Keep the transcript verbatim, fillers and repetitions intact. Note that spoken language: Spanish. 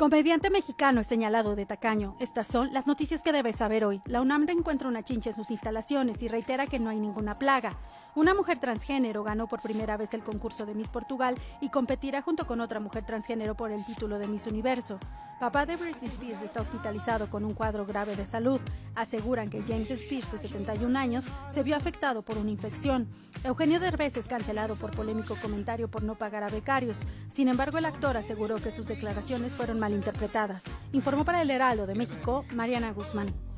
Comediante mexicano es señalado de tacaño. Estas son las noticias que debes saber hoy. La UNAM encuentra una chincha en sus instalaciones y reitera que no hay ninguna plaga. Una mujer transgénero ganó por primera vez el concurso de Miss Portugal y competirá junto con otra mujer transgénero por el título de Miss Universo. Papá de Britney Spears está hospitalizado con un cuadro grave de salud. Aseguran que James Spears, de setenta y un años, se vio afectado por una infección. Eugenio Derbez es cancelado por polémico comentario por no pagar a becarios. Sin embargo, el actor aseguró que sus declaraciones fueron malinterpretadas. Informó para el Heraldo de México, Mariana Guzmán.